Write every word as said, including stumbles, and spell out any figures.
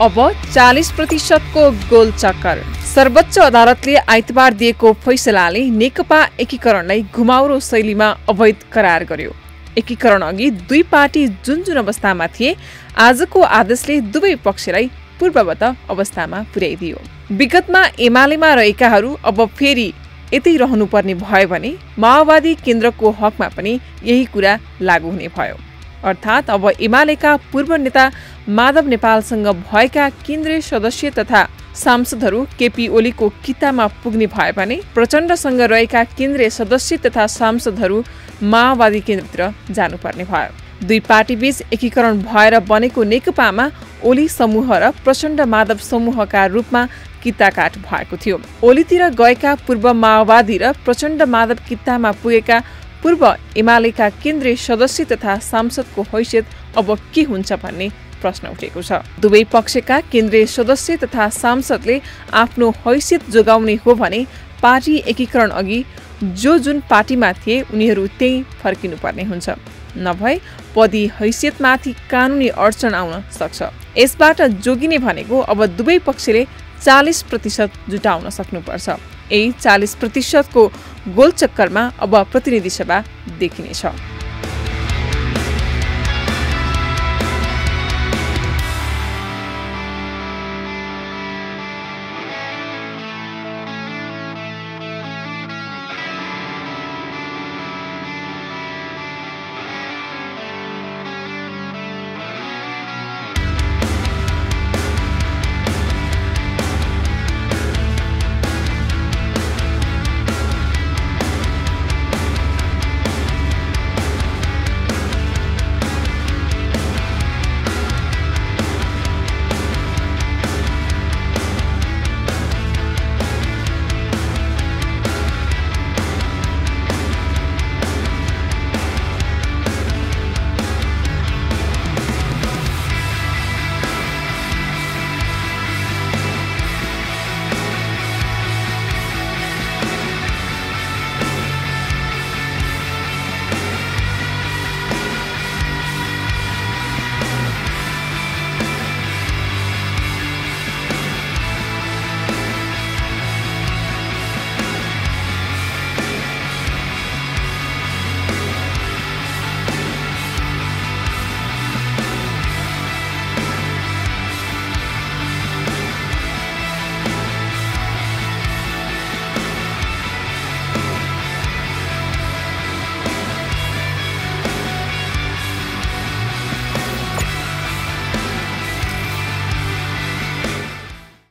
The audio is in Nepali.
अब चालीस प्रतिशतको गोल चक्कर। सर्वोच्च अदालतले आइतबार दिएको फैसलाले नेकपा एकीकरणलाई घुमाउरो शैलीमा अवैध करार गर्यो। एकीकरण अघि दुई पार्टी जुन जुन अवस्थामा थिए, आजको आदेशले दुवै पक्षलाई पूर्ववत अवस्थामा पुर्याइदियो। विगतमा एमालेमा रहेकाहरू अब फेरि यतै रहनुपर्ने भयो भने माओवादी केन्द्रको हकमा पनि यही कुरा लागू हुने भयो। अर्थात् अब एमालेका पूर्व नेता माधव नेपालसँग भएका केन्द्रीय सदस्य तथा सांसदहरू केपी ओलीको कितामा पुग्ने भए भने प्रचण्डसँग रहेका केन्द्रीय सदस्य तथा सांसदहरू माओवादी केन्द्रतिर जानुपर्ने भयो। दुई पार्टीबीच एकीकरण भएर बनेको नेकपामा ओली समूह र प्रचण्ड माधव समूहका रूपमा किताकाट भएको थियो। ओलीतिर गएका पूर्व माओवादी र प्रचण्ड माधव कितामा पुगेका पूर्व एमालेका केन्द्रीय सदस्य तथा सांसदको हैसियत अब के हुन्छ भन्ने प्रश्न उठेको छ। दुवै पक्षका केन्द्रीय सदस्य तथा सांसदले आफ्नो हैसियत जोगाउने हो भने पार्टी एकीकरण अघि जो जुन पार्टीमा थिए उनीहरू त्यही फर्किनुपर्ने हुन्छ। नभए पदी हैसियतमाथि कानुनी अडचन आउन सक्छ। यसबाट जोगिने भनेको अब दुवै पक्षले चालीस प्रतिशत जुटाउन सक्नुपर्छ। यही चालीस प्रतिशतको गोलचक्करमा अब प्रतिनिधि सभा देखिनेछ।